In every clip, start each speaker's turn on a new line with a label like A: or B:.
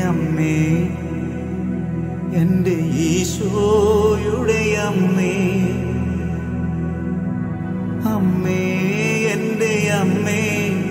A: അമ്മേ, എൻ്റെ ഈശോയുടെ അമ്മേ, അമ്മേ എൻ്റെ അമ്മേ,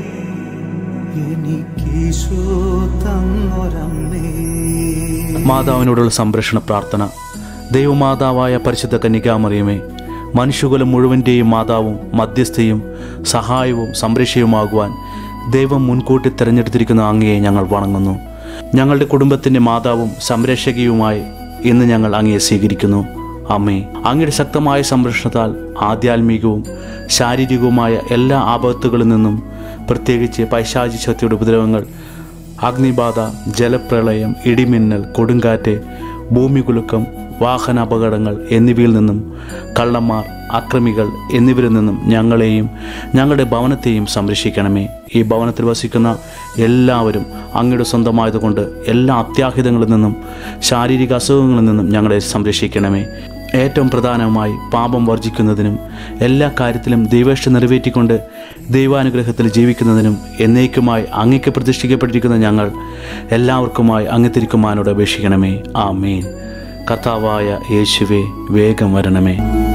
A: എനിക്കീശോ തന്നൊരമ്മേ.
B: മാതാവിനോടുള്ള സംരക്ഷണ പ്രാർത്ഥന. ദൈവമാതാവായ പരിശുദ്ധ കന്യകാമറിയമേ, മനുഷ്യകുലം മുഴുവൻ്റെയും മാതാവും മധ്യസ്ഥയും സഹായവും സംരക്ഷയുമാകുവാൻ ദൈവം മുൻകൂട്ടി തിരഞ്ഞെടുത്തിരിക്കുന്ന അങ്ങയെ ഞങ്ങൾ വണങ്ങുന്നു. ഞങ്ങളുടെ കുടുംബത്തിൻ്റെ മാതാവും സംരക്ഷകയുമായി ഇന്ന് ഞങ്ങൾ അങ്ങയെ സ്വീകരിക്കുന്നു. അമ്മേ, അങ്ങയുടെ ശക്തമായ സംരക്ഷണത്താൽ ആധ്യാത്മികവും ശാരീരികവുമായ എല്ലാ ആപത്തുകളിൽ നിന്നും, പ്രത്യേകിച്ച് പൈശാചിക ശക്തിയുടെ ഉപദ്രവങ്ങൾ, അഗ്നിബാധ, ജലപ്രളയം, ഇടിമിന്നൽ, കൊടുങ്കാറ്റ്, ഭൂമികുലുക്കം, വാഹന അപകടങ്ങൾ എന്നിവയിൽ നിന്നും, കള്ളന്മാർ, അക്രമികൾ എന്നിവരിൽ നിന്നും ഞങ്ങളെയും ഞങ്ങളുടെ ഭവനത്തെയും സംരക്ഷിക്കണമേ. ഈ ഭവനത്തിൽ വസിക്കുന്ന എല്ലാവരും അങ്ങയുടെ സ്വന്തമായതുകൊണ്ട് എല്ലാ അത്യാഹിതങ്ങളിൽ നിന്നും ശാരീരിക അസുഖങ്ങളിൽ നിന്നും ഞങ്ങളെ സംരക്ഷിക്കണമേ. ഏറ്റവും പ്രധാനമായി പാപം വർജിക്കുന്നതിനും എല്ലാ കാര്യത്തിലും ദൈവേഷ്ട നിറവേറ്റിക്കൊണ്ട് ദൈവാനുഗ്രഹത്തിൽ ജീവിക്കുന്നതിനും എന്നേക്കുമായി അങ്ങയ്ക്ക് പ്രതിഷ്ഠിക്കപ്പെട്ടിരിക്കുന്ന ഞങ്ങൾ എല്ലാവർക്കുമായി അങ്ങ് തിരുക്കുമാനോട് അപേക്ഷിക്കണമേ. ആമേൻ. കർത്താവായ യേശുവേ, വേഗം വരണമേ.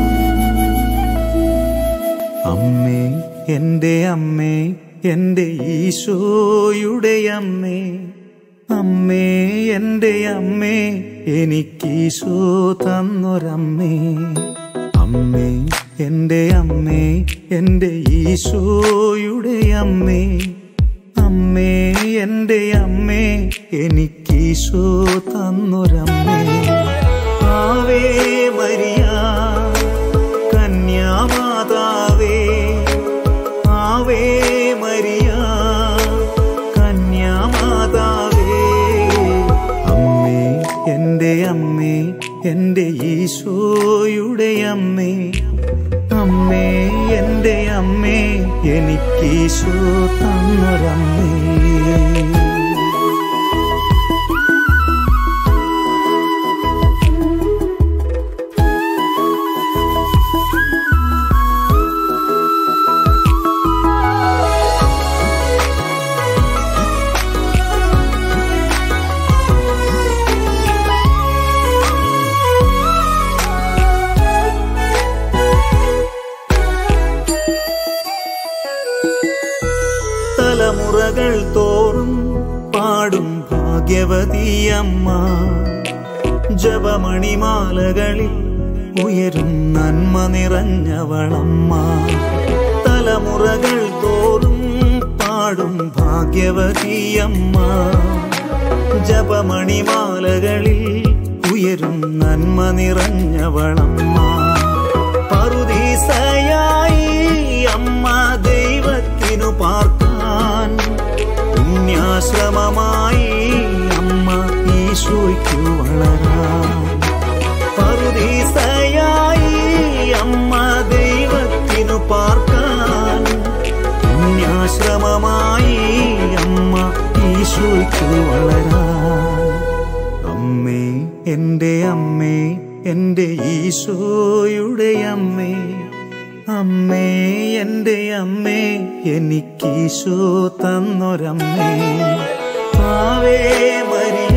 A: അമ്മേ, എൻ്റെ അമ്മേ, എൻ്റെ ഈശോയുടെ അമ്മേ, അമ്മേ എൻ്റെ അമ്മേ, എനിക്കീശോ തന്നൊരമ്മേ. അമ്മേ എൻ്റെ അമ്മേ, എൻ്റെ ഈശോയുടെ അമ്മേ, അമ്മേ എൻ്റെ അമ്മേ, എനിക്കീശോ തന്നൊരമ്മേ. ആവേ മരിയ കന്യാമാതാവേ, ആവേ മരിയ കന്യാമാതാവേ, അമ്മേ എൻ്റെ അമ്മേ, എൻ്റെ ഈശോയുടെ അമ്മേ, അമ്മേ എൻ്റെ അമ്മേ, എനിക്കീശോ തന്നൊരമ്മേ. തലമുറകൾ തോറും പാടും ഭാഗ്യവതിയമ്മ, ജപമണിമാലകളിൽ ഉയരും നന്മ നിറഞ്ഞവളമ്മ. തലമുറകൾ തോറും പാടും ഭാഗ്യവതിയമ്മ, ജപമണിമാലകളിൽ ഉയരും നന്മ നിറഞ്ഞവളമ്മ. പറുദീസയായി അമ്മ ദൈവത്തിനു പാർക്കാൻ, പുണ്യാശ്രമമായി അമ്മ ഈശോയ്ക്കു വളരാൻ. പറുദീസയായി അമ്മ ദൈവത്തിനു പാർക്കാൻ, പുണ്യാശ്രമമായി അമ്മ ഈശോയ്ക്കു വളരാൻ. അമ്മേ എൻ്റെ അമ്മേ, എൻ്റെ ഈശോയുടെ അമ്മേ, അമ്മേ എൻ്റെ അമ്മേ, എനിക്കീശോ തന്നൊരമ്മേ. ആവേ മരിയ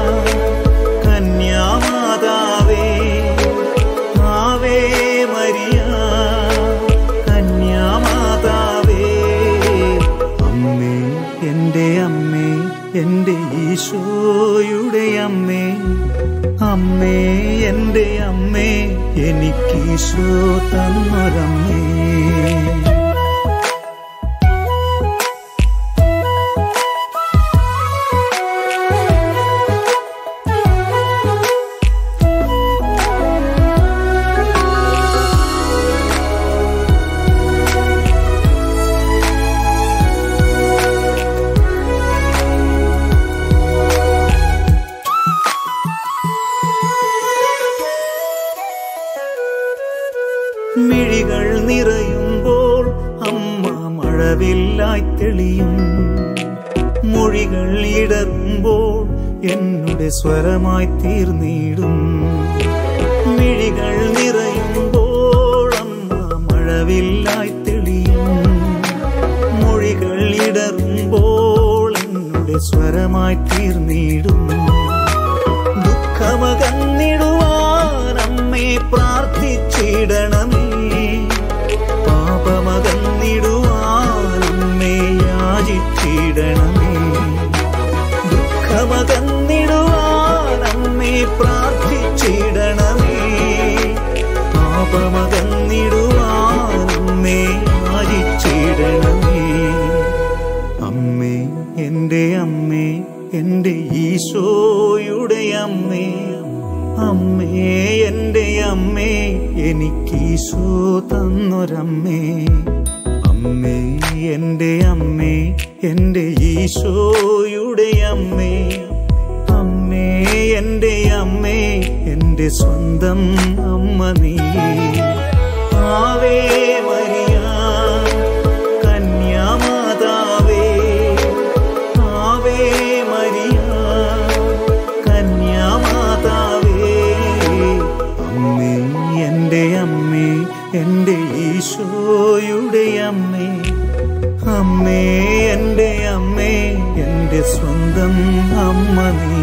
A: കന്യാമാതാവേ, ആവേ മരിയ കന്യാമാതാവേ, അമ്മേ എൻ്റെ അമ്മേ, എൻ്റെ ഈശോയുടെ അമ്മേ, അമ്മേ എൻ്റെ അമ്മേ, എനിക്കീശോ തന്നൊരമ്മേ. മിഴികൾ നിറയുമ്പോൾ അമ്മ മഴവില്ലായി തെളിയും, മൊഴികൾ ഇടറുമ്പോൾ എന്നുടെ സ്വരമായി തീർന്നിടും. മിഴികൾ നിറയുമ്പോൾ അമ്മ മഴവില്ലായി തെളിയും, മൊഴികൾ ഇടറുമ്പോൾ എന്നുടെ സ്വരമായി തീർന്നിടും. ദുഃഖമകന്നിടുവാൻ അമ്മേ പ്രാർത്ഥിച്ചിടണമേ, പാപമകന്നിടുവാൻ അമ്മേ യാചിച്ചിടണമേ. ദുഃഖമകന്നിടുവാൻ അമ്മേ പ്രാർത്ഥിച്ചിടണമേ, പാപമകന്നിടുവാൻ അമ്മേ യാചിച്ചിടണമേ. അമ്മേ, എൻ്റെ അമ്മേ, എൻ്റെ ഈശോയുടെ അമ്മേ, അമ്മേ എൻ്റെ അമ്മേ, എനിക്കീശോ തന്നൊരമ്മേ. അമ്മേ എൻ്റെ അമ്മേ, എൻ്റെ ഈശോയുടെ അമ്മേ, അമ്മേ എൻ്റെ അമ്മേ, എൻ്റെ സ്വന്തം അമ്മ നീ. ആവേ മരിയ കന്യാമാതാവേ, ആവേ മരിയ കന്യാമാതാവേ. അമ്മേ എൻ്റെ അമ്മേ, എൻ്റെ ഈശോയുടെ അമ്മേ, അമ്മേ എൻ്റെ അമ്മേ, എൻ്റെ സ്വന്തം അമ്മ നീ.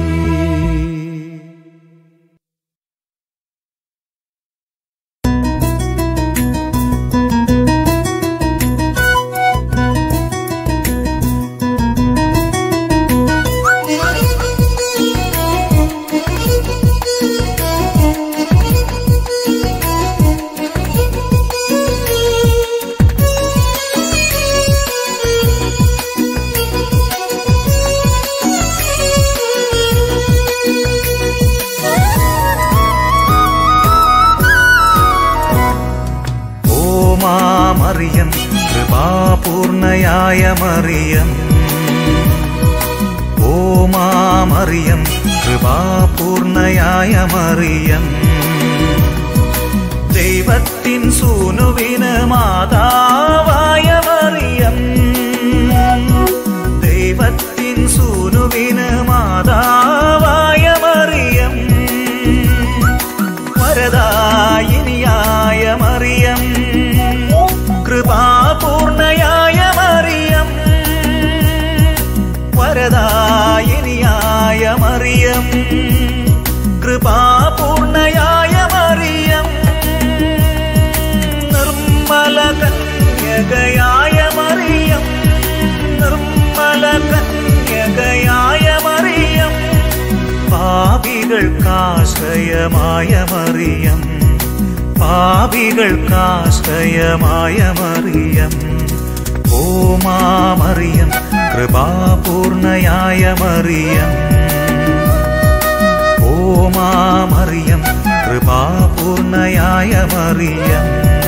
A: മറിയം, കൃപാപൂർണയായ മറിയം, ഓ മറിയം, കൃപാപൂർണയായ മറിയം, ദൈവത്തിൻ സൂനുവിന് മാതാവായ മറിയം, ദൈവത്തിൻ സൂനുവിന് മാതാവായ മറിയം, വരദായിനിയായ മറിയം, കൃപാപൂർണയായ മറിയം, വരദായിനിയായ മറിയം, കൃപാപൂർണയായ മറിയം, നിർമ്മല കന്യകയായ മറിയം, നിർമ്മല കന്യകയായ മറിയം, പാപികൾക്കാശ്രയമായ മറിയം, പാപികൾക്കാശ്രയമായ മറിയം, ഓ മറിയം, കൃപാപൂർണയായ മറിയം, ഓ മറിയം, കൃപാപൂർണയായ മറിയം.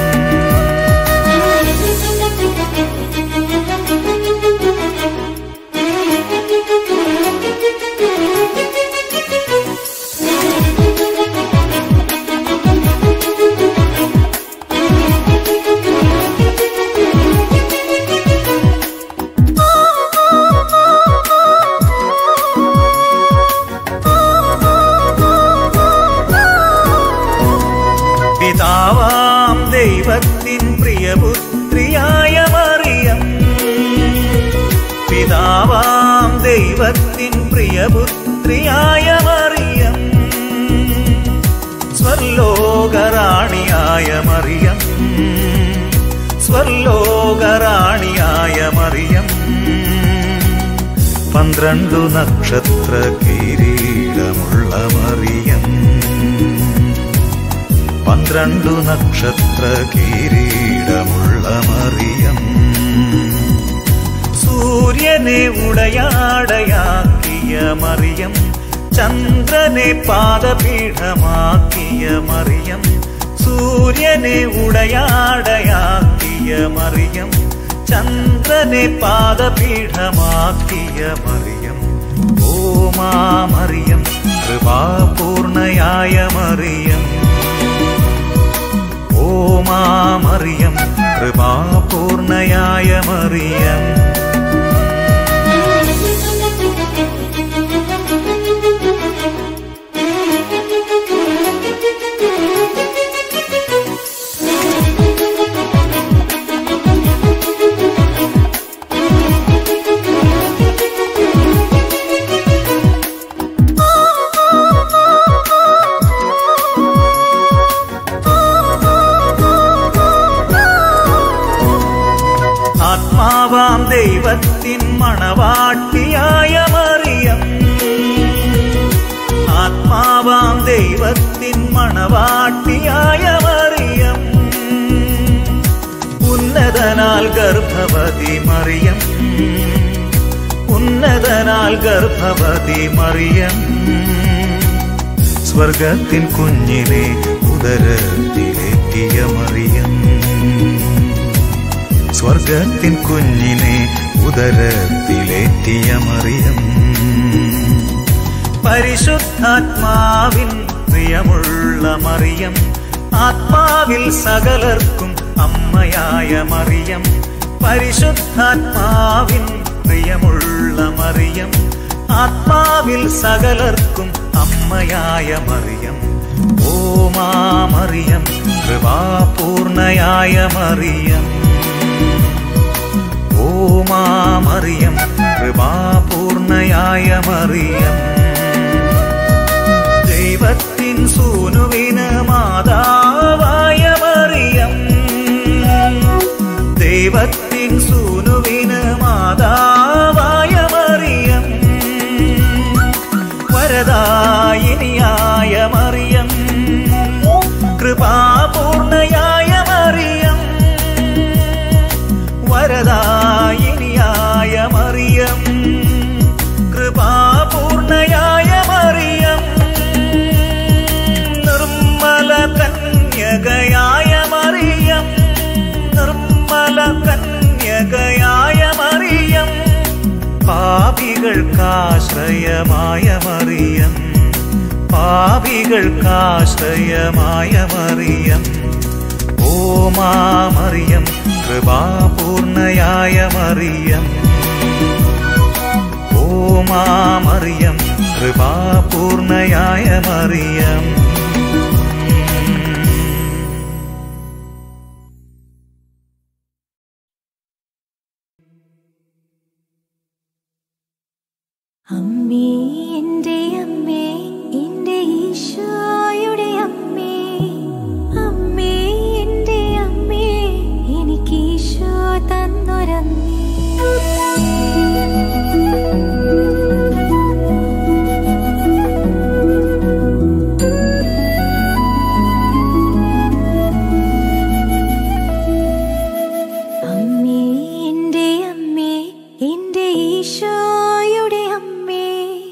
A: പിതാവാം ദൈവത്തിൻ പ്രിയപുത്രിയായ മറിയം, പിതാവാം ദൈവത്തിൻ പ്രിയപുത്രിയായ മറിയം, സ്വർലോകറാണിയായ മറിയം, സ്വർലോകറാണിയായ മറിയം, 12 നക്ഷത്ര കിരീടമുള്ള മറിയം, 12 നക്ഷത്ര കിരീടമുള്ള മറിയം, സൂര്യനെ ഉടയാടയാക്കിയ മറിയം, ചന്ദ്രനെ പാദപീഠമാക്കിയ മറിയം, സൂര്യനെ ഉടയാടയാക്കിയ മറിയം, ചന്ദ്രനെ പാദപീഠമാക്കിയ മറിയം, ഓ മറിയം, കൃപാപൂർണയായ മറിയം, ഓ മറിയം, കൃപാപൂർണയായ മറിയം. ദൈവത്തിൻ മണവാട്ടിയായ മറിയം, ആത്മാവാം ദൈവത്തിൻ മണവാട്ടിയായ മറിയം, ഉന്നതനാൽ ഗർഭവതി മറിയം, ഉന്നതനാൽ ഗർഭവതി മറിയം, സ്വർഗത്തിൻ കുഞ്ഞിനെ ഉദരത്തിലേറ്റിയ മറിയം, സ്വർഗത്തിൻ കുഞ്ഞിനെ ഉദരത്തിലേറ്റിയ മറിയം, പരിശുദ്ധാത്മാവിൻ പ്രിയമുള്ള മറിയം, ആത്മാവിൽ സകലർക്കും അമ്മയായ മറിയം, പരിശുദ്ധാത്മാവിൻ പ്രിയമുള്ള മറിയം, ആത്മാവിൽ സകലർക്കും അമ്മയായ മറിയം, ഓ മാ മറിയം, കൃപാപൂർണയായ മറിയം, ഓ മാ മറിയം, കൃപാപൂർണയായ മറിയം, ദൈവത്തിൻ സൂനുവിന് മാതാവായ മറിയം, ദൈവത്തിൻ സൂനുവിന് മാതാവായ മറിയം, വരദായിനിയായ മറിയം, കൃപാപൂർണയായ മറിയം, വരദായിനിയായ മറിയം, കൃപാപൂർണയായ മറിയം, നിർമ്മല കന്യകയായ മറിയം, നിർമ്മല കന്യകയായ മറിയം, പാപികൾക്കാശ്രയമായ മറിയം, പാപികൾക്കാശ്രയമായ മറിയം, ഓ മാ മറിയം, കൃപാപൂർണയായ മറിയം, ഓ മാ മറിയം, കൃപാപൂർണയായ മറിയം.
C: അമ്മേ, എൻ്റെ അമ്മേ, എൻ്റെ ഈശോയുടെ അമ്മേ, അമ്മേ, എൻ്റെ അമ്മേ, എനിക്ക് ഈശോ തന്നൊരമ്മേ. അമ്മേ, എൻ്റെ അമ്മേ, എൻ്റെ ഈശോയുടെ അമ്മേ,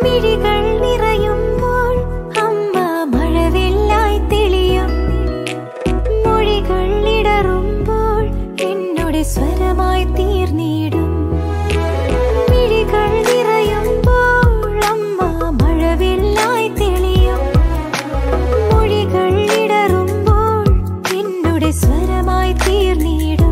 C: മിഴികൾ നിറയുമ്പോൾ അമ്മ മഴവില്ലായി തെളിയും. മൊഴികൾ ഇടറുമ്പോൾ എന്നോട് സ്വരമായി തീർന്നിടും. മിഴികൾ നിറയുമ്പോൾ അമ്മ മഴവില്ലായി തെളിയും. മൊഴികൾ ഇടറുമ്പോൾ എന്നോട് സ്വരമായി തീർന്നിടും.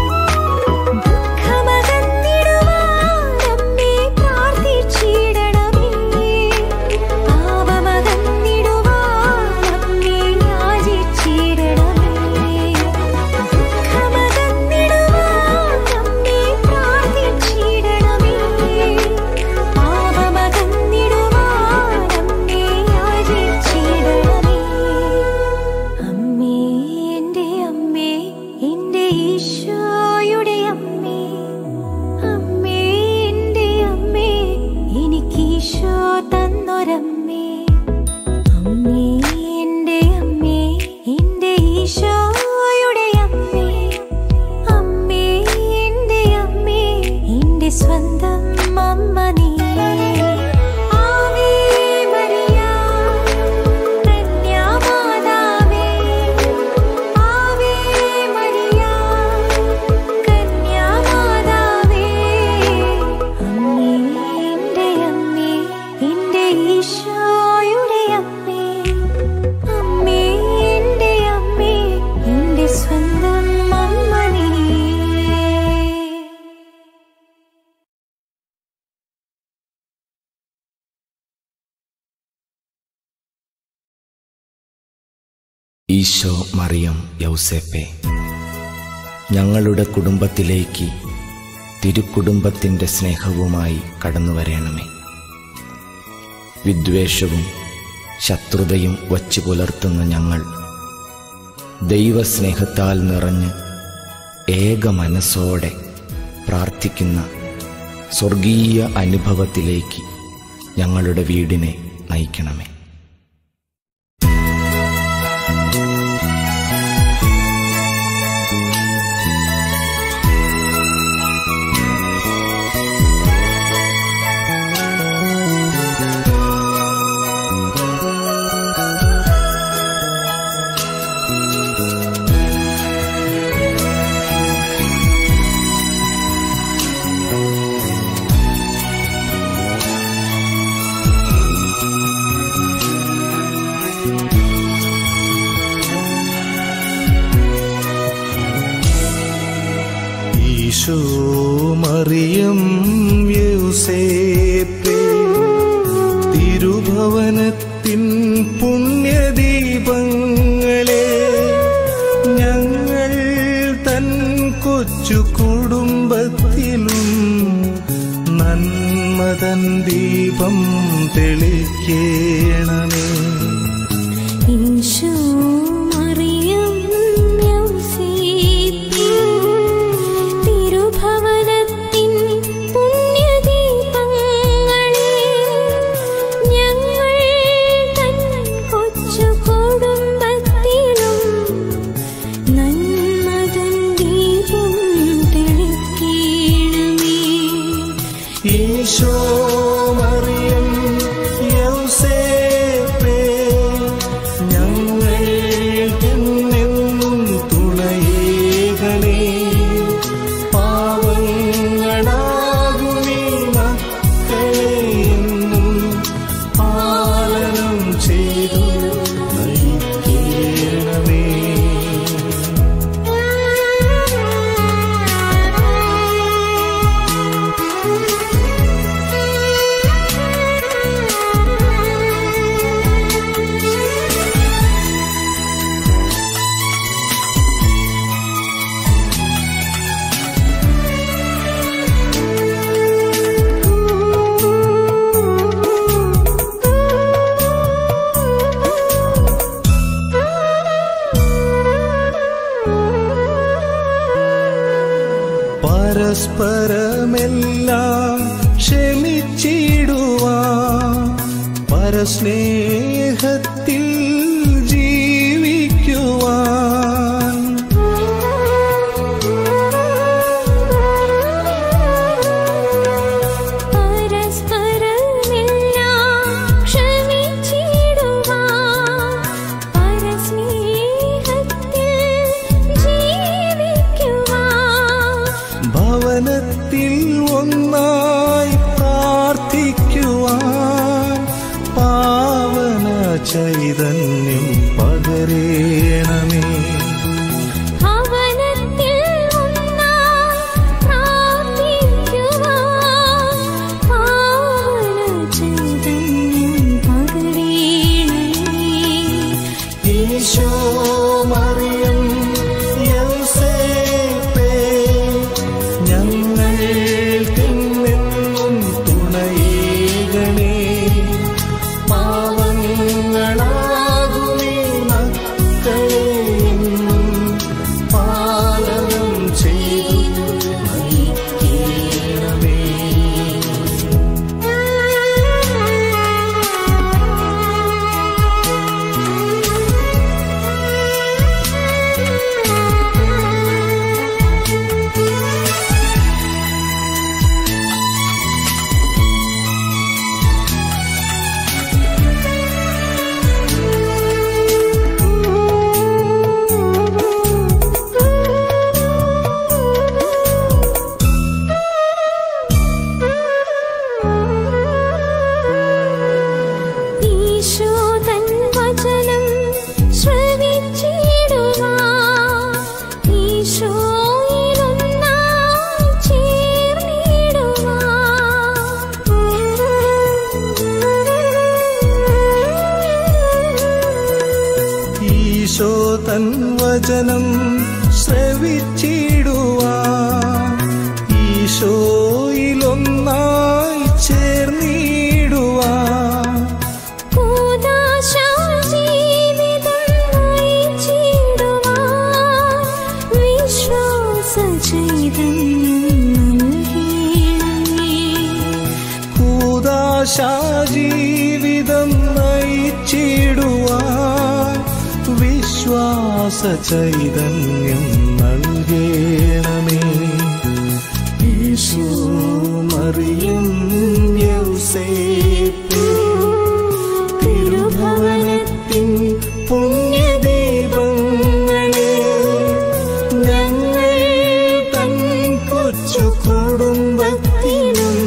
D: ഈശോ, മറിയം, യൗസേപ്പേ, ഞങ്ങളുടെ കുടുംബത്തിലേക്ക് തിരുക്കുടുംബത്തിൻ്റെ സ്നേഹവുമായി കടന്നു വരണമേ. വിദ്വേഷവും ശത്രുതയും വച്ചു പുലർത്തുന്ന ഞങ്ങൾ ദൈവസ്നേഹത്താൽ നിറഞ്ഞ് ഏക മനസ്സോടെ പ്രാർത്ഥിക്കുന്ന സ്വർഗീയ അനുഭവത്തിലേക്ക് ഞങ്ങളുടെ വീടിനെ നയിക്കണമേ.
A: ഈശോ, മറിയം, യൗസേപ്പേ, തിരുഭവനത്തിൻ പുണ്യദീപങ്ങളെ, ഞങ്ങൾ തൻ കൊച്ചു കുടുംബത്തിലും നന്മതൻ ദീപം തെളിക്കേണമേ.
C: ഈശോ, മറിയം, യൗസേപ്പേ, തിരുഭവനത്തിൻ പുണ്യദീപങ്ങളെ, ഞങ്ങൾ തൻ കൊച്ചു കുടുംബത്തിലും നന്മതൻ ദീപം തെളിക്കേണമേ.
A: ഈശോ, മറിയം, യൗസേപ്പേ, ഞങ്ങൾക്കെന്നും തുണയേകണേ. പാവങ്ങളാകുമീ മക്കളെ എന്നും പാലനം ചെയ്തു നയിക്കേണമേ. പരസ്പരമെല്ലാം ക്ഷമിച്ചിടുവാൻ, പരസ്നേഹത്തിൽ ജീവിക്കുവാൻ,
C: പരസ്പരമെല്ലാം
A: ചൈതന്യം പകരേണമേ. ഈശോ മറിയം യൗസേപ്പേ ഞങ്ങൾക്കെന്നും തുണയേകണേ. പാവങ്ങളാകുമീ മക്കളെന്നും പാലനം ചെയ്തു നയിക്കണമേ. ഈശോ തൻ വചനം ശ്രവിച്ചിടുവാൻ ഈശോയിലൊന്നായി ചേർന്നിടുവാൻ കൂദാശാജീവിതം നയിച്ചിടുവാൻ വിശ്വാസ ചൈതന്യം നൽകേണമേ. ഈശോ മറിയം യൗസേപ്പേ തിരുഭവനത്തിൻ പുണ്യദീപങ്ങളെ ഞങ്ങൾ തൻ കൊച്ചു കുടുംബത്തിനും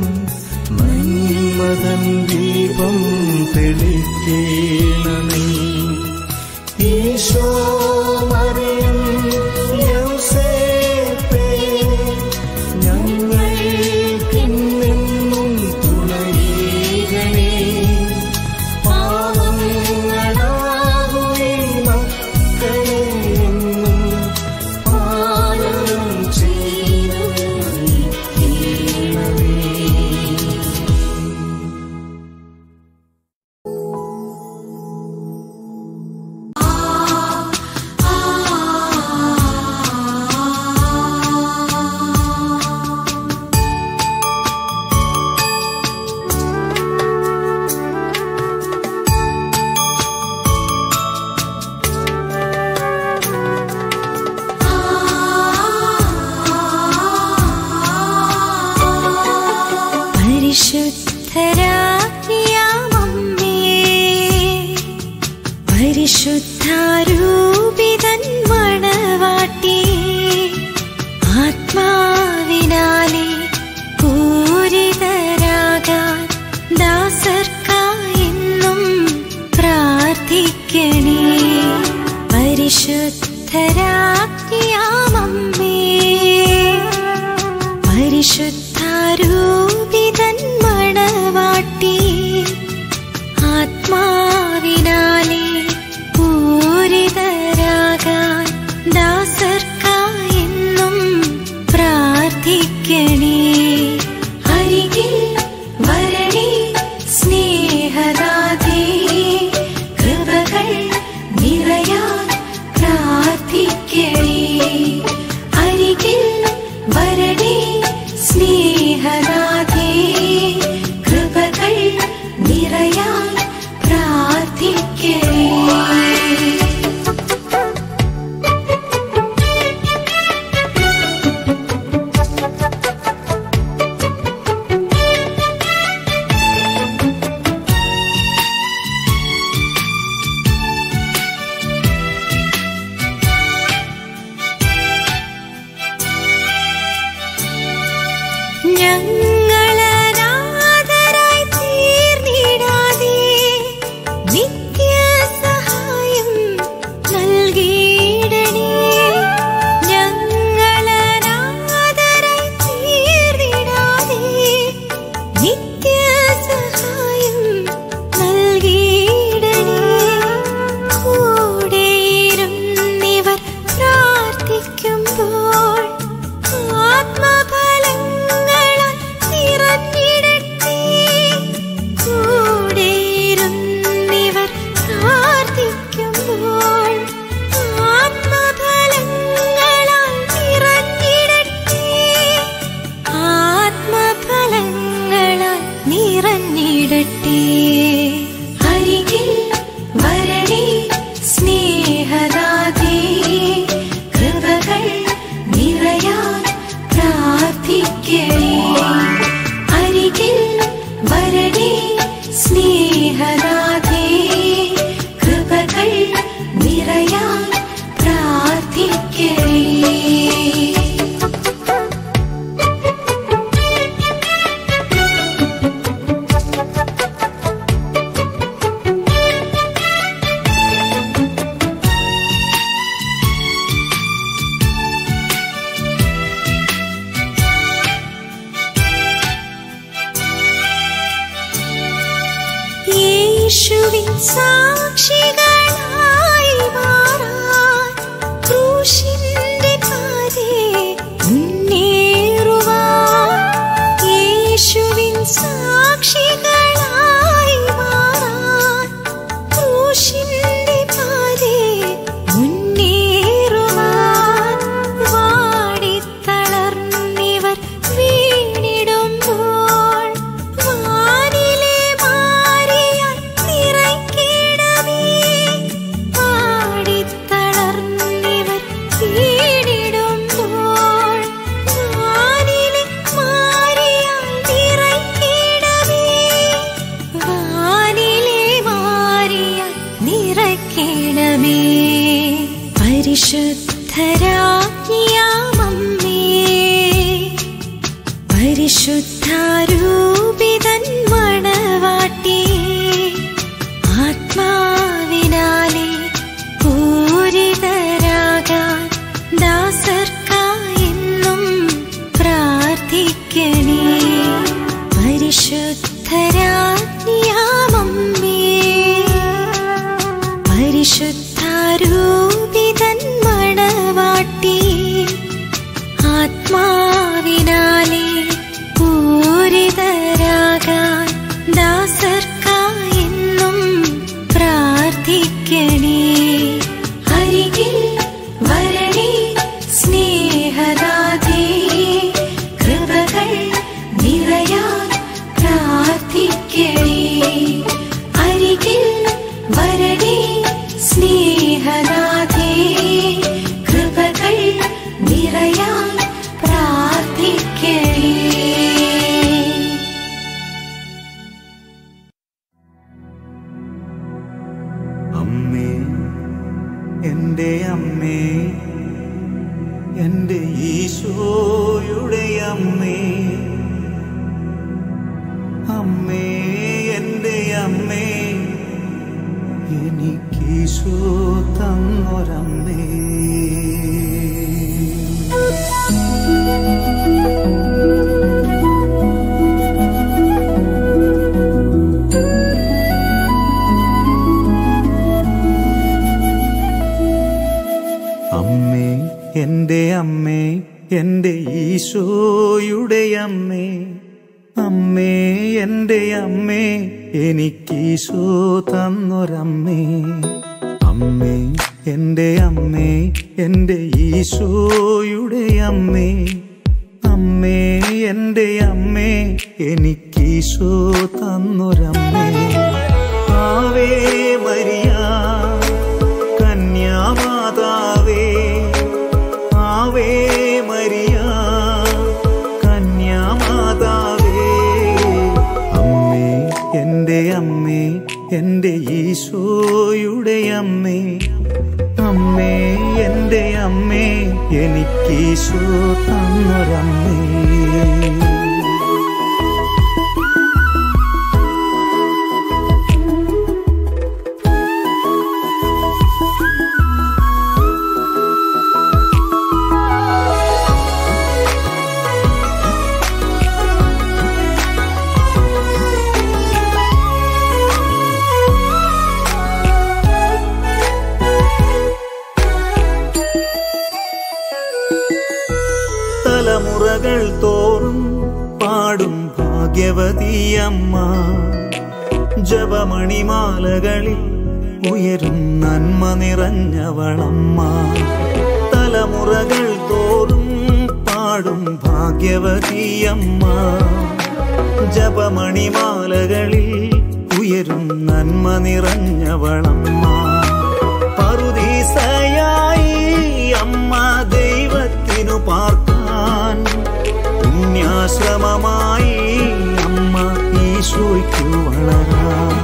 A: നന്മതൻ ദീപം തെളിക്കേണമേ. ഈശോ മറിയം യൗസേപ്പേ ഞങ്ങൾക്കെന്നും തുണയേകണേ. പാവങ്ങളാകുമീ മക്കളെന്നും പാലനം ചെയ്തു നയിക്കണമേ.
C: പരിശുദ്ധാരൂപിതൻ മണവാട്ടിയേ ആത്മാവിനാലെ പൂരിതരാകാൻ ദാസർക്കായെന്നും പ്രാർത്ഥിക്കണേ. പരിശുദ്ധരാജ്ഞിയാമമ്മേ പരിശുദ്ധാരൂപിതൻ മണവാട്ടിയേ ആത്മാവിനാലെ പൂരിതരാകാൻ അരികിൽ വരണേ സ്നേഹദാതേ, കൃപകൾ നിറയാൻ പ്രാർത്ഥിക്കണേ. അരികിൽ വരണേ സ്നേഹദാതേ, കൃപകൾ നിറയാൻ പ്രാർത്ഥിക്കണേ. യേശുവിൻ സാക്ഷികളായി മാറാൻ ക്രൂശിന്റെ പാതേ മുന്നേറുവാൻ. യേശുവിൻ സാക്ഷികളായി മാറാൻ ക്രൂശിന്റെ പാതേ മുന്നേറുവാൻ. വാടിത്തളർന്നിവർ വീണിടുമ്പോൾ വാനിലെ മാറിയാൽ നിറയ്ക്കിടമേ. വാടിത്തളർന്നിവർ വീണിടുമ്പോൾ വാനിലെ മാറിയാൽ നിറയ്ക്കിടമേ. വാനിലെ മാറിയാൽ നിറയ്ക്കിടമേ. പരിശുദ്ധരാജ്ഞിയാമമ്മേ, പരിശുദ്ധാരൂപിതൻ മണവാട്ടിയേ, ആത്മാവിനാലെ പൂരിതരാകാൻ ദാസർക്കായെന്നും പ്രാർത്ഥിക്കണേ. പരിശുദ്ധരാജ്ഞിയാമമ്മേ, പരിശുദ്ധാരൂപിതൻ മണവാട്ടിയേ, ആത്മാവിനാലെ പൂരിതരാകാൻ ദാസർക്കായെന്നും പ്രാർത്ഥിക്കണേ. അരികിൽ വരണേ സ്നേഹദാതേ, കൃപകൾ നിറയാൻ പ്രാർത്ഥിക്കണേ. അരികിൽ വരണേ സ്നേഹദാതേ, കൃപകൾ നിറയാൻ പ്രാർത്ഥിക്കണേ.
A: അമ്മേ, എൻ്റെ അമ്മേ, എൻ്റെ ഈശോയുടെ അമ്മേ, അമ്മേ, എൻ്റെ അമ്മേ, എനിക്കീശോ തന്നൊരമ്മേ. അമ്മേ, എൻ്റെ അമ്മേ, എൻ്റെ ഈശോയുടെ അമ്മേ, അമ്മേ, എൻ്റെ അമ്മേ, എനിക്കീശോ തന്നൊരമ്മേ. അമ്മേ, എൻ്റെ അമ്മേ, എൻ്റെ ഈശോയുടെ അമ്മേ, അമ്മേ, എൻ്റെ അമ്മേ, എനിക്കീശോ തന്നൊരമ്മേ. ആവേ മരിയ കന്യാമാതാവേ, ആവേ മരിയ കന്യാമാതാവേ. അമ്മേ, എൻ്റെ അമ്മേ, എൻ്റെ ഈശോയുടെ അമ്മേ, അമ്മേ, എൻ്റെ അമ്മേ, എനിക്കീശോ തന്നൊരമ്മേ. തലമുറകൾ തോറും പാടും ഭാഗ്യവതിയമ്മ, ജപമണിമാലകളിൽ ഉയരും നന്മ നിറഞ്ഞവളമ്മ. തലമുറകൾ തോറും പാടും ഭാഗ്യവതിയമ്മ, ജപമണിമാലകളിൽ ഉയരും നന്മ നിറഞ്ഞവളമ്മ. പറുദീസയായി അമ്മ ദൈവത്തിനു പാർക്കാൻ, പുണ്യാശ്രമമായി അമ്മ ഈശോയ്ക്കു വളരാൻ.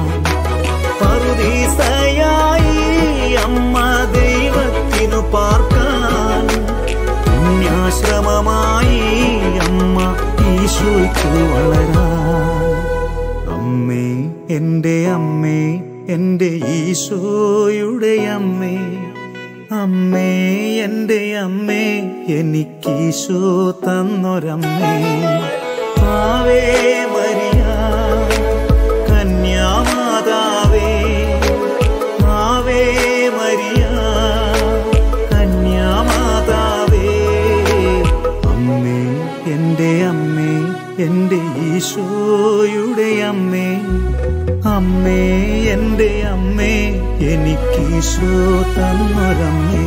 A: പറുദീസയായി അമ്മ ദൈവത്തിനു പാർക്കാൻ, പുണ്യാശ്രമമായി അമ്മ ഈശോയ്ക്കു വളരാൻ. അമ്മേ എൻ്റെ അമ്മേ, എൻ്റെ ഈശോയുടെ അമ്മേ, അമ്മേ എൻ്റെ അമ്മേ, എനിക്കീശോ തന്നൊരമ്മേ. ആവേ മരിയ കന്യാമാതാവേ, ആവേ മരിയ കന്യാമാതാവേ. അമ്മേ എൻ്റെ അമ്മേ, എൻ്റെ ഈശോയുടെ അമ്മേ, അമ്മേ എൻ്റെ അമ്മേ, എനിക്കീശോ തന്നൊരമ്മേ.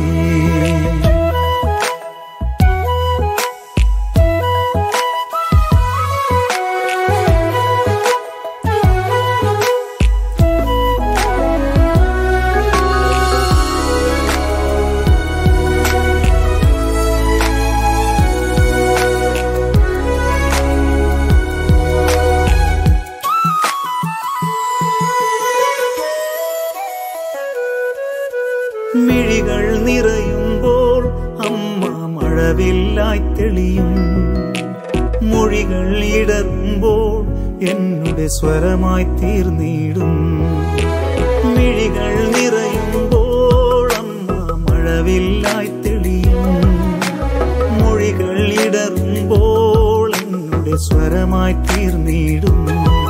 A: മിഴികൾ നിറയുമ്പോൾ അമ്മ മഴവില്ലായി തെളിയും, മൊഴികൾ ഇടറുമ്പോൾ എന്നുടെ സ്വരമായി തീർന്നിടും. മിഴികൾ നിറയുമ്പോൾ അമ്മ മഴവില്ലായി തെളിയും, മൊഴികൾ ഇടറുമ്പോൾ എന്നുടെ സ്വരമായി തീർന്നിടും.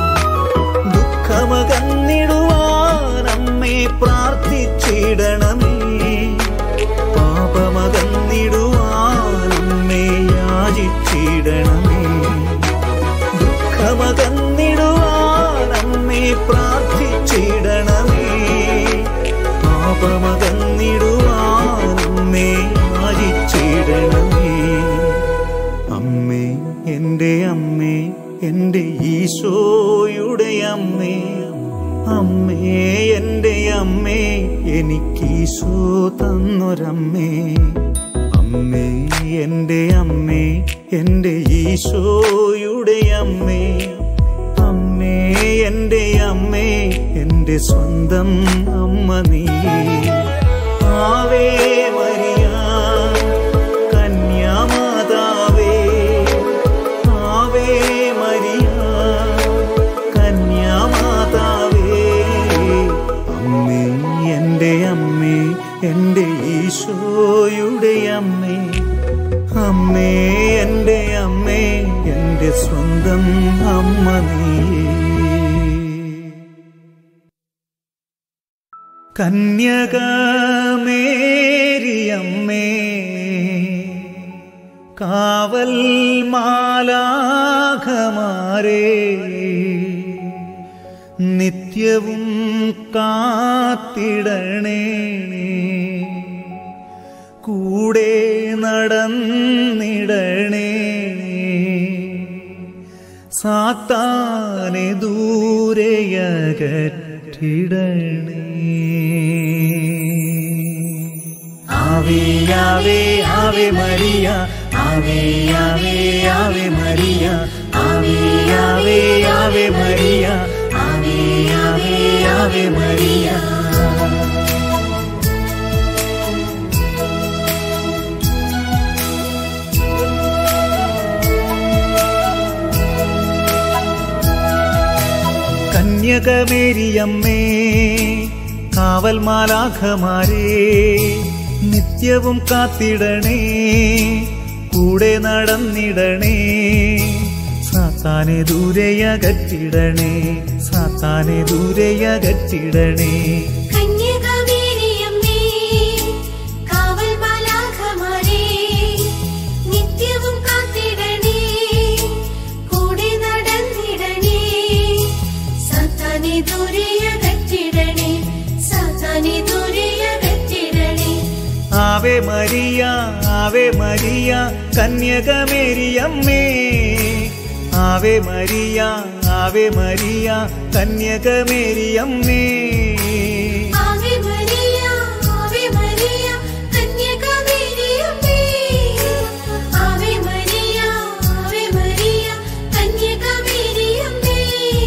A: ദുഃഖമകന്നിടുവാൻ അമ്മേ പ്രാർത്ഥിച്ചിടണമേ, പാപമകന്നിടുവാൻ അമ്മേ യാചിച്ചിടണമേ. ദുഃഖമകന്നിടുവാൻ അമ്മേ പ്രാർത്ഥിച്ചിടണമേ, പാപമകന്നിടുവാൻ അമ്മേ യാചിച്ചിടണമേ. അമ്മേ എൻ്റെ അമ്മേ, എൻ്റെ ഈശോയുടെ അമ്മേ, അമ്മേ എൻ്റെ അമ്മേ, എനിക്കീശോ തന്നൊരമ്മേ. അമ്മേ എൻ്റെ അമ്മേ, എൻ്റെ ഈശോയുടെ അമ്മേ, അമ്മേ എൻ്റെ അമ്മേ, എൻ്റെ സ്വന്തം അമ്മ നീ. ആവേ മരിയ കന്യാമാതാവേ, ആവേ മരിയ കന്യാമാതാവേ. അമ്മേ എൻ്റെ അമ്മേ, എൻ്റെ ഈശോയുടെ അമ്മേ, അമ്മേ എൻ്റെ അമ്മേ, എൻ്റെ സ്വന്തം അമ്മ നീ. കന്യകമേരിയമ്മേ, കാവൽ മാലാഖമാരേ, നിത്യവും കാത്തിടണേ, കൂടെ നടന്നിടണേ, സാത്താനെ ദൂരെയകറ്റിടണേ. ആവേ ആവേ ആവേ മരിയ, ആവേ ആവേ ആവേ മരിയ, ആവേ ആവേ ആവേ മരിയ, ആവേ ആവേ ആവേ മരിയ. കന്യകമേരിയമ്മേ, കാവൽ മാലാഖമാരേ, നിത്യവും കാത്തിടണേ, കൂടെ നടന്നിടണേ, സാത്താനെ ദൂരെയകറ്റിടണേ, സാത്താനെ ദൂരെയകറ്റിടണേ.
C: കന്യകമേരിയമ്മേ, കാവൽ മാലാഖമാരേ, നിത്യവും കാത്തിടണേ, കൂടെ നടന്നിടണേ, സാത്താനെ ദൂരെയകറ്റിടണേ, സാത്താനെ ദൂരെയകറ്റിടണേ.
A: ആവേ മരിയ, ആവേ മരിയ കന്യകമേരിയമ്മേ, ആവേ മരിയ, ആവേ മരിയ കന്യകമേരിയമ്മേ.
C: ആവേ മരിയ ആവേ മരിയ കന്യകമേരിയമ്മേ. ആവേ മരിയ ആവേ മരിയ കന്യകമേരിയമ്മേ.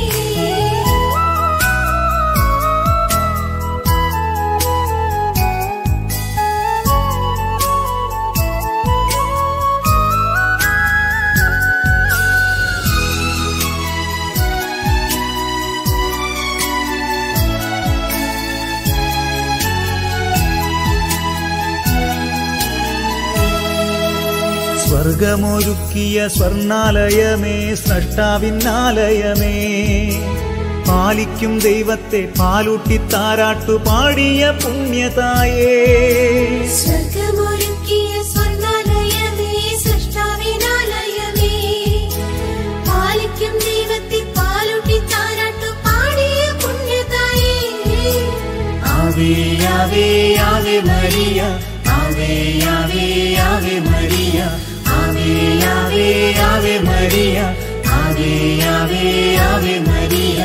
A: സ്വർഗമൊരുക്കിയ സ്വർണാലയമേ, സ്രഷ്ടാവിന്നാലയമേ, പാലിക്കും ദൈവത്തെ പാലൂട്ടി താരാട്ടു പാടിയ പുണ്യതായേ.
C: സ്വർഗമൊരുക്കിയ സ്വർണ്ണാലയമേ, സൃഷ്ടാവിനാലയമേ, പാലിക്കും ദൈവത്തെ പാലൂട്ടി താരാട്ടു പാടിയ പുണ്യതായേ.
A: ആവേ ആവേ ആവേ മരിയ, ആവേ ആവേ ആവേ മരിയ, ആവേ ആവേ ആവേ മരിയ, ആവേ ആവേ ആവേ മരിയ.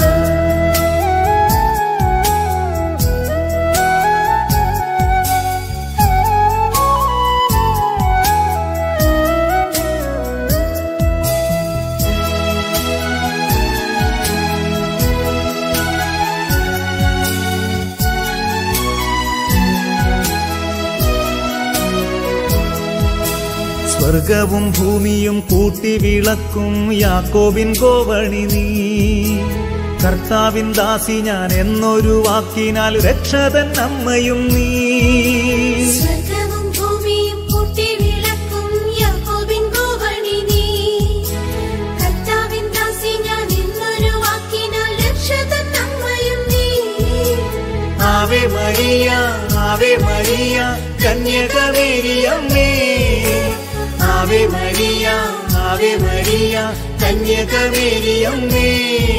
A: സ്വർഗവും ഭൂമിയും കൂട്ടി വിളക്കും യാക്കോബിൻ ഗോവണി നീ. കർത്താവിൻ ദാസി ഞാൻ എന്നൊരു വാക്കിനാൽ രക്ഷതൻ അമ്മയും നീ.
C: സ്വർഗവും ഭൂമിയും കൂട്ടി വിളക്കും യാക്കോബിൻ ഗോവണി നീ. കർത്താവിൻ ദാസി ഞാൻ എന്നൊരു വാക്കിനാൽ രക്ഷതൻ അമ്മയും നീ.
A: ആവേ മരിയ ആവേ മരിയ കന്യകമേരിയമ്മേ. ആവേ മരിയ ആവേ മരിയ കന്യകമേരിയമ്മേ.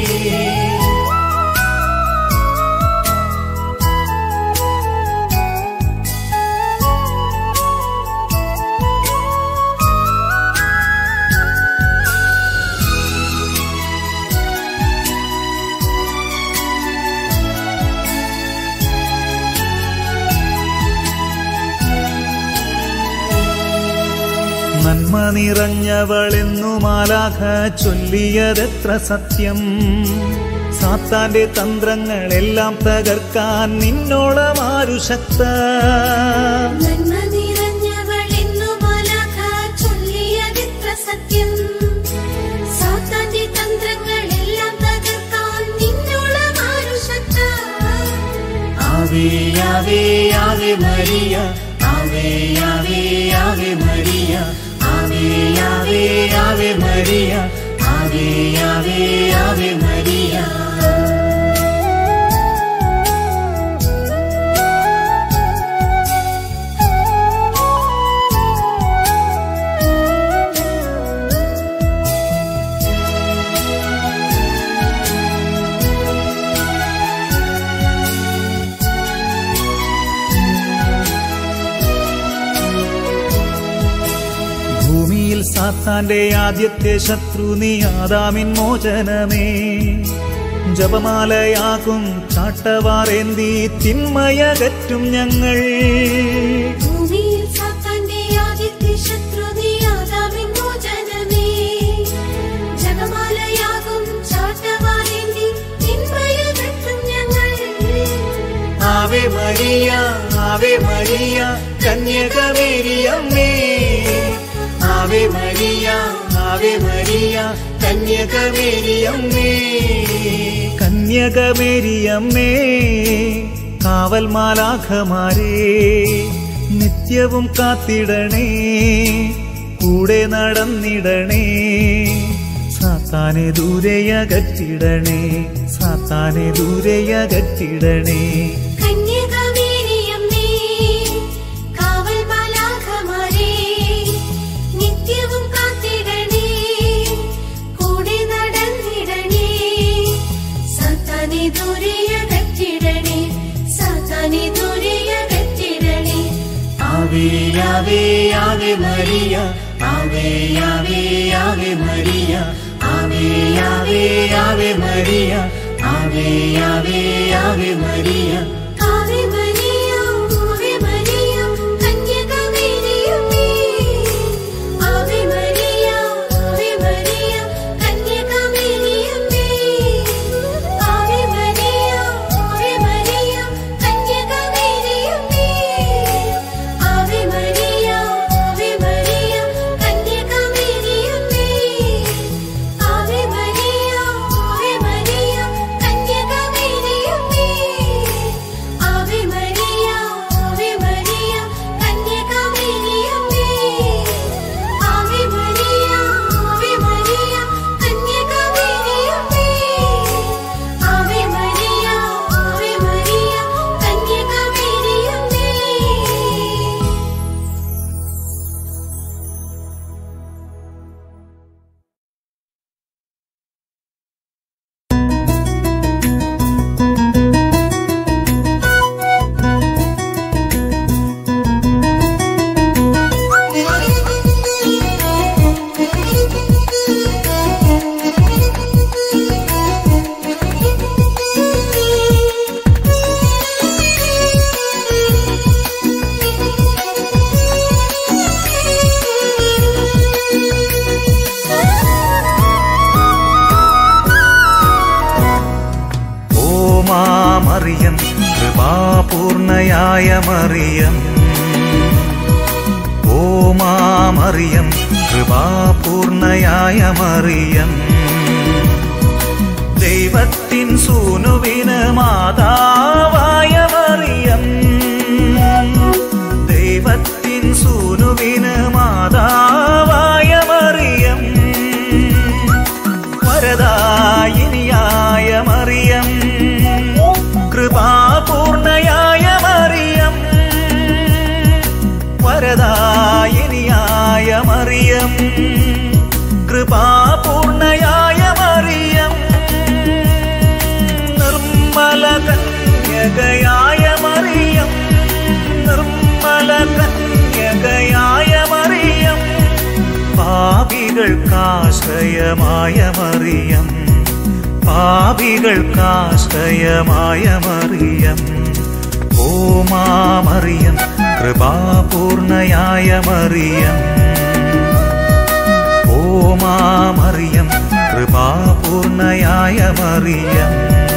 A: നന്മ നിറഞ്ഞവളെന്നു മാലാഖ ചൊല്ലിയതെത്ര സത്യം. സാത്താന്റെ തന്ത്രങ്ങളെല്ലാം തകർക്കാൻ നിന്നോളമാരു ശക്ത.
C: നന്മ നിറഞ്ഞവളെന്നു മാലാഖ ചൊല്ലിയതെത്ര സത്യം. സാത്താന്റെ തന്ത്രങ്ങളെല്ലാം തകർക്കാൻ നിന്നോളമാരു ശക്ത.
A: ആവേ ആവേ ആവേ മരിയ, ആവേ ആവേ ആവേ മരിയ, ആവേ ആവേ ആവേ മരിയ, ആവേ ആവേ ആവേ മരിയ. ഭൂമിയിൽ സാത്താന്റെ ആദ്യത്തെ ശത്രു നീ ആദാമിൻ മോചനമേ. ജപമാലയാകും ചാട്ടവാറേന്തി തിന്മയകറ്റും ഞങ്ങൾ.
C: ഭൂമിയിൽ സാത്താന്റെ ആദ്യത്തെ ശത്രു നീ ആദാമിൻ മോചനമേ. ജപമാലയാകും ചാട്ടവാറേന്തി തിന്മയകറ്റും ഞങ്ങൾ.
A: ആവേ മരിയ ആവേ മരിയ കന്യകമേരിയമ്മേ. ആവേ മരിയ ആവേ മരിയ കന്യകമേരിയമ്മേ. കന്യകമേരിയമ്മേ, കാവൽ മാലാഖമാരേ, നിത്യവും കാത്തിടണേ, കൂടെ നടന്നിടണേ. സാത്താനെ ദൂരെയകറ്റിടണേ, സാത്താനെ ദൂരെയകറ്റിടണേ.
C: കന്യകമേരിയമ്മേ, കാവൽ മാലാഖമാരേ, നിത്യവും കാത്തിടണേ, കൂടെ നടന്നിടണേ. സാത്താനെ ദൂരെയകറ്റിടണേ, സാത്താനെ ദൂരെയകറ്റിടണേ.
A: ആവേ ആവേ ആവേ മരിയ, ആവേ ആവേ ആവേ മരിയ, ആവേ
C: ആവേ ആവേ ആവേ മരിയ ആവേ ആവേ ആവേ മരിയ ആവേ മരിയ ആവേ മരിയ കന്യകമേരിയമ്മേ ആവേ മരിയ ആവേ മരിയ കന്യകമേരിയമ്മേ ആവേ മരിയ ആവേ മരിയ കന്യകമേരിയമ്മേ ആവേ മരിയ ആവേ മരിയ കന്യകമേരിയമ്മേ ആവേ മരിയ ആവേ മരിയ കന്യകമേരിയമ്മേ ആവേ മരിയ ആവേ മരിയ കന്യകമേരിയമ്മേ ആവേ മരിയ ആവേ മരിയ കന്യകമേരിയമ്മേ ആവേ മരിയ ആവേ മരിയ കന്യകമേരിയമ്മേ.
A: ഓ മാമറിയം കൃപാപൂർണയായ മറിയം ഓ മാമറിയം കൃപാപൂർണയായ മറിയം ദൈവത്തിൻ സൂനുവിന് മാതാവായ മറിയം ദൈവത്തിൻ സൂനുവിന് മാതാവായ മറിയം വരദായിനിയായ മറിയം കൃപാപൂർണയായ മറിയം വരദായിനിയായ മറിയം കൃപാപൂർണയായ മറിയം നിർമ്മല കന്യകയായ മറിയം നിർമ്മല കന്യകയായ മറിയം പാപികൾക്കാശ്രയമായ മറിയം പാപികൾക്കാശ്രയമായ മറിയം ഓ മാമറിയം കൃപാപൂർണയായ മറിയം ഓ മാമറിയം കൃപാപൂർണയായ മറിയം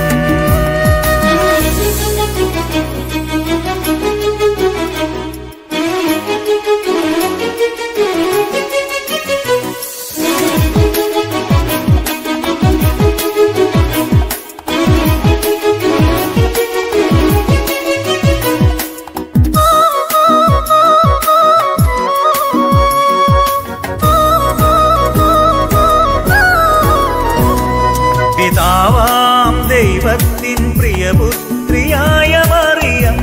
A: പിതാവാം ദൈവത്തിൻ പ്രിയപുത്രിയായ മറിയം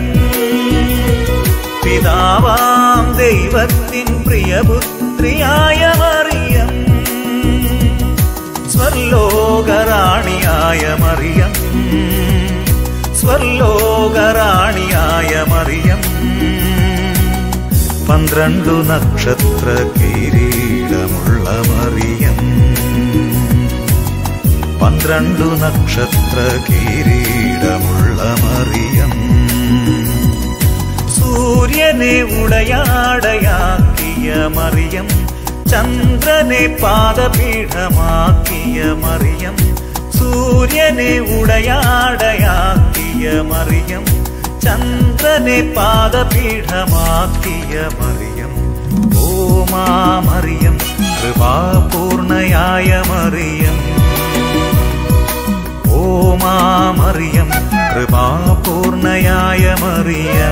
A: പിതാവാം ദൈവത്തിൻ പ്രിയപുത്രിയായ മറിയം സ്വർലോകറാണിയായ മറിയം സ്വർലോകറാണിയായ മറിയം 12 നക്ഷത്ര കിരീടമുള്ള മറിയം 12 നക്ഷത്ര കിരീടമുള്ള മറിയം സൂര്യനെ ഉടയാടയാക്കിയ മറിയം ചന്ദ്രനെ പാദപീഠമാക്കിയ മറിയം സൂര്യനെ ഉടയാടയാക്കിയ മറിയം ചന്ദ്രനെ പാദപീഠമാക്കിയ മറിയം ഓ മാമറിയം കൃപാപൂർണയായ മറിയം ഓ മാമറിയം കൃപാപൂർണയായ മറിയം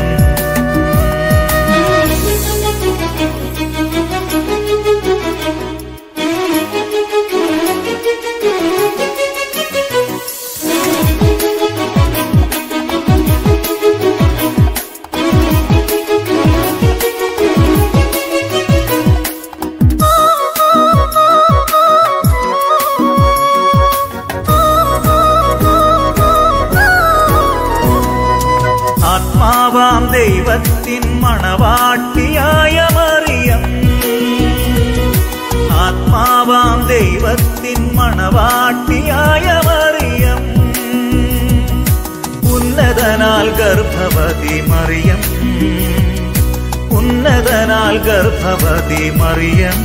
A: ആത്മാവാം ദൈവത്തിൻ മണവാട്ടിയായ മറിയം ആത്മാവാം ദൈവത്തിൻ മണവാട്ടിയായ മറിയം, ഉന്നതനാൽ ഗർഭവതി മറിയം, ഉന്നതനാൽ ഗർഭവതി മറിയം,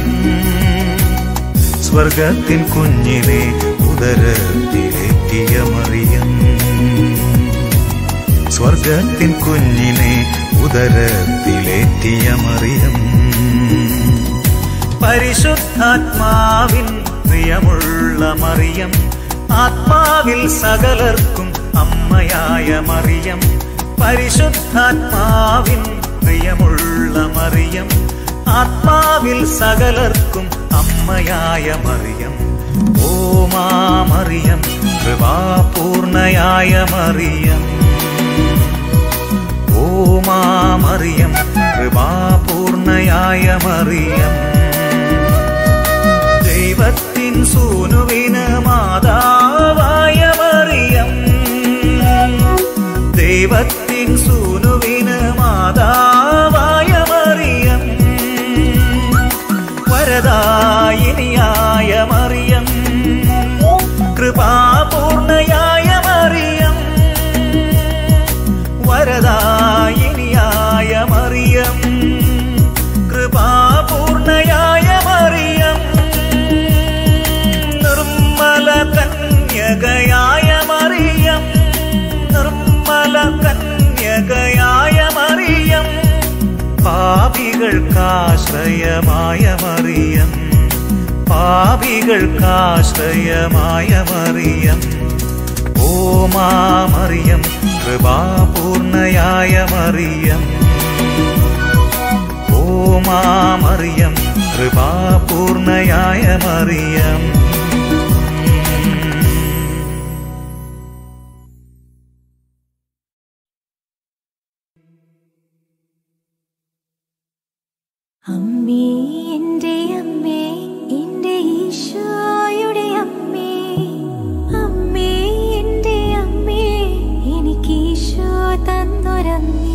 A: സ്വർഗത്തിൻ കുഞ്ഞിനെ ഉദരത്തിലേറ്റിയ മറിയം, സ്വർഗത്തിൻ കുഞ്ഞിനെ ഉദരത്തിലേറ്റിയ മറിയം, പരിശുദ്ധാത്മാവിൻ പ്രിയമുള്ള മറിയം, ആത്മാവിൽ സകലർക്കും അമ്മയായ മറിയം, പരിശുദ്ധാത്മാവിൻ പ്രിയമുള്ള മറിയം, ആത്മാവിൽ സകലർക്കും അമ്മയായ മറിയം, ഓ മാ മറിയം കൃപാപൂർണയായ മറിയം, ഓ മാ മറിയം കൃപാപൂർണയായ മറിയം, ദൈവത്തിൻ സൂനുവിന് മാതാവായ മറിയം, ദൈവത്തിൻ സൂനുവിന് മാതാവായ മറിയം, വരദായിനിയായ മറിയം, കൃപാപൂർണയായ മറിയം, വരദായിനിയായ മറിയം, കൃപാപൂർണയായ മറിയം, നിർമ്മല കന്യകയായ മറിയം, നിർമ്മല കന്യകയായ മറിയം, പാപികൾക്കാശ്രയമായ മറിയം, പാപികൾക്കാശ്രയമായ മറിയം, ഓ മാ മറിയം കൃപാപൂർണയായ മറിയം, ഓ മാ മറിയം കൃപാപൂർണയായ മറിയം.
C: അമ്മേ എൻ്റെ അമ്മേ എൻ്റെ ഈശോയുടെ അമ്മേ, അമ്മേ എൻ്റെ അമ്മേ എനിക്ക് ഈശോ തന്നൊരമ്മേ.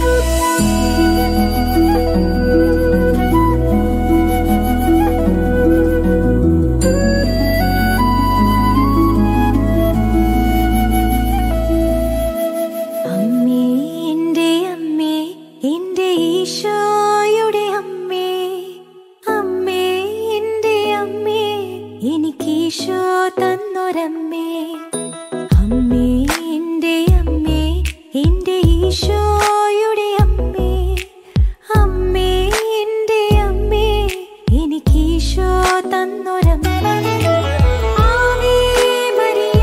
C: അമ്മേ എൻ്റെ അമ്മേ എൻ്റെ ഈശോയുടെ അമ്മേ, അമ്മേ എൻ്റെ അമ്മേ എനിക്ക് ഈശോ തന്നൊരമ്മേ. അമ്മേ എൻ്റെ അമ്മേ എൻ്റെ ഈശോയുടെ അമ്മേ, അമ്മേ എൻ്റെ അമ്മേ എനിക്ക് ഈശോ തന്നൊരമ്മേ. ആവേ മരിയ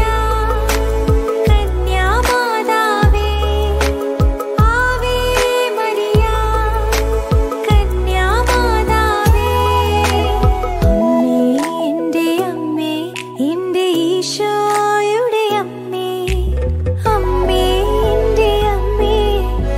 C: കന്യാമാതാവേ, ആവേ മരിയ കന്യാമാതാവേ, അമ്മേ എൻ്റെ അമ്മേ എൻ്റെ ഈശോയുടെ അമ്മേ, അമ്മേ എൻ്റെ അമ്മേ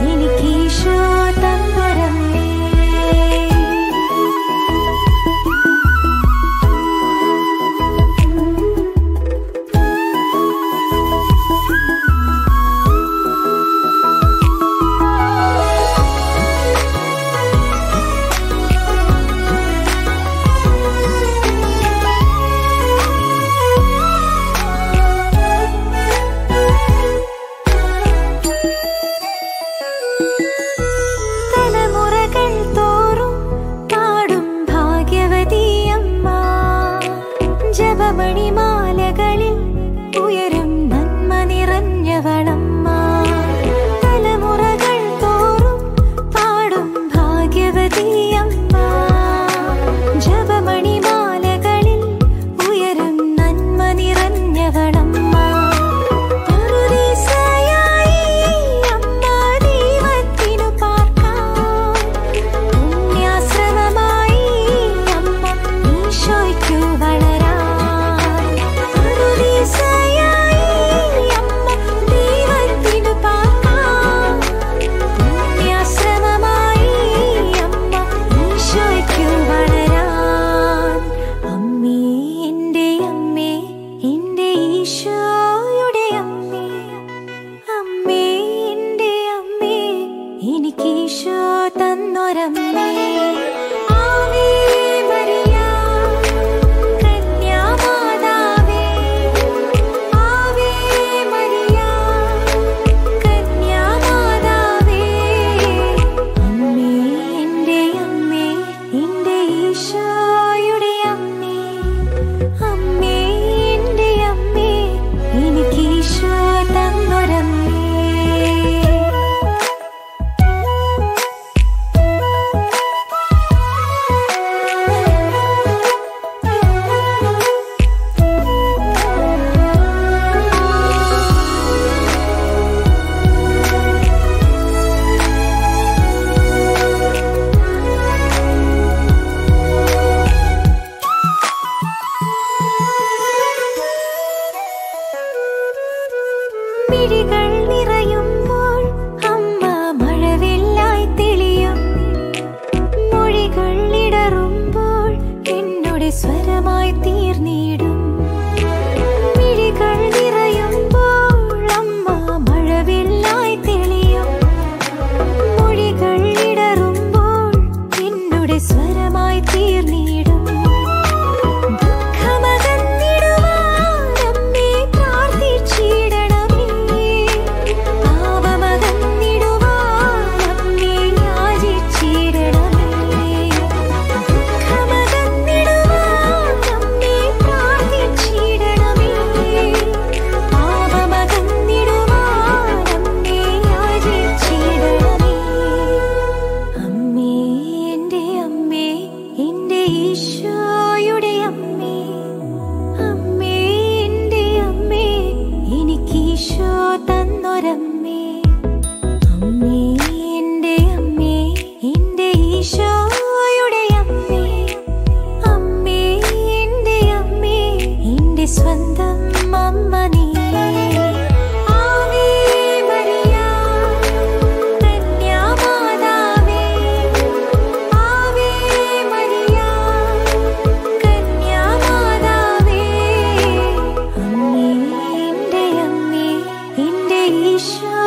C: ഈശോ